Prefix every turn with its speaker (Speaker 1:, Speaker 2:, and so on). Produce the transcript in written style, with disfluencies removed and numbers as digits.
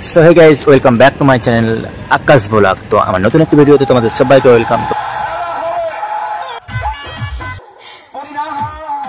Speaker 1: So hey guys, welcome back to my channel Akash vlog. তো আমার নতুন একটি ভিডিওতে তোমাদের সবাইকে ওয়েলকাম।